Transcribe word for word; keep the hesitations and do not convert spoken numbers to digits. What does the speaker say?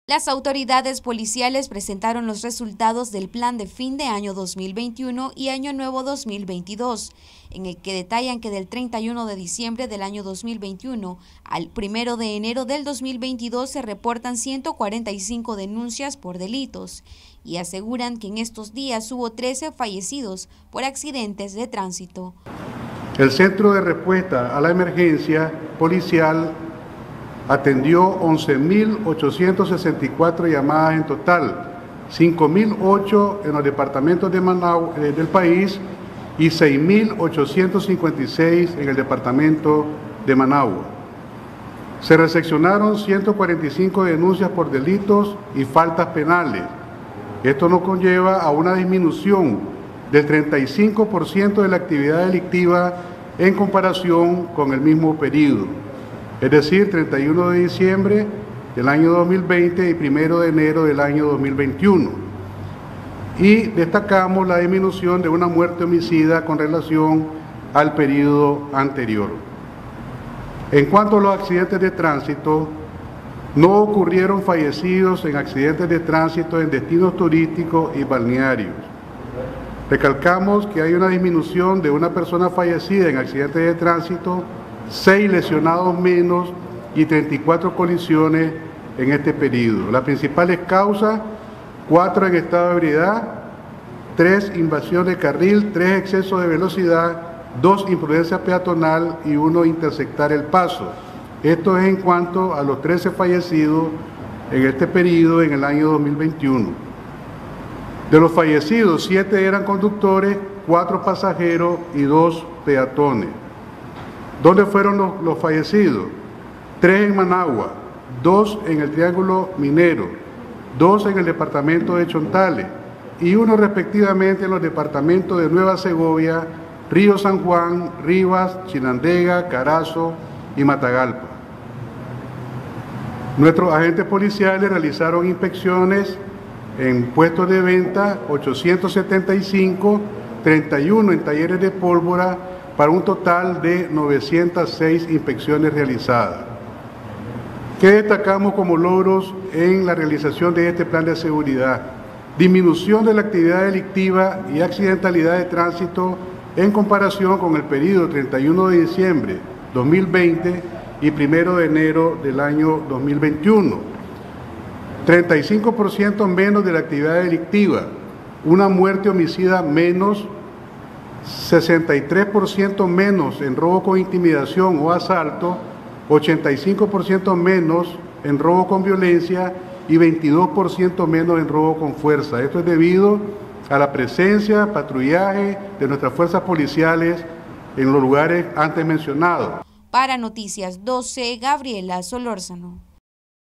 Las autoridades policiales presentaron los resultados del plan de fin de año dos mil veintiuno y año nuevo dos mil veintidós, en el que detallan que del treinta y uno de diciembre del año dos mil veintiuno al primero de enero del dos mil veintidós se reportan ciento cuarenta y cinco denuncias por delitos y aseguran que en estos días hubo trece fallecidos por accidentes de tránsito. El Centro de Respuesta a la Emergencia Policial atendió once mil ochocientas sesenta y cuatro llamadas en total, cinco mil ocho en los departamentos de Managua, eh, del país y seis mil ochocientos cincuenta y seis en el departamento de Managua. Se recepcionaron ciento cuarenta y cinco denuncias por delitos y faltas penales. Esto nos conlleva a una disminución del treinta y cinco por ciento de la actividad delictiva en comparación con el mismo periodo. Es decir, treinta y uno de diciembre del año dos mil veinte y primero de enero del año dos mil veintiuno. Y destacamos la disminución de una muerte homicida con relación al periodo anterior. En cuanto a los accidentes de tránsito, no ocurrieron fallecidos en accidentes de tránsito en destinos turísticos y balnearios. Recalcamos que hay una disminución de una persona fallecida en accidentes de tránsito, seis lesionados menos y treinta y cuatro colisiones en este periodo. Las principales causas, cuatro en estado de ebriedad, tres invasión de carril, tres excesos de velocidad, dos imprudencia peatonal y uno interceptar el paso. Esto es en cuanto a los trece fallecidos en este periodo en el año dos mil veintiuno. De los fallecidos, siete eran conductores, cuatro pasajeros y dos peatones. ¿Dónde fueron los, los fallecidos? Tres en Managua, dos en el Triángulo Minero, dos en el departamento de Chontales y uno respectivamente en los departamentos de Nueva Segovia, Río San Juan, Rivas, Chinandega, Carazo y Matagalpa. Nuestros agentes policiales realizaron inspecciones en puestos de venta, ochocientos setenta y cinco, treinta y uno en talleres de pólvora, para un total de novecientas seis inspecciones realizadas. ¿Qué destacamos como logros en la realización de este plan de seguridad? Disminución de la actividad delictiva y accidentalidad de tránsito en comparación con el periodo treinta y uno de diciembre dos mil veinte y primero de enero del año dos mil veintiuno. treinta y cinco por ciento menos de la actividad delictiva, una muerte homicida menos, sesenta y tres por ciento menos en robo con intimidación o asalto, ochenta y cinco por ciento menos en robo con violencia y veintidós por ciento menos en robo con fuerza. Esto es debido a la presencia, patrullaje de nuestras fuerzas policiales en los lugares antes mencionados. Para Noticias doce, Gabriela Solórzano.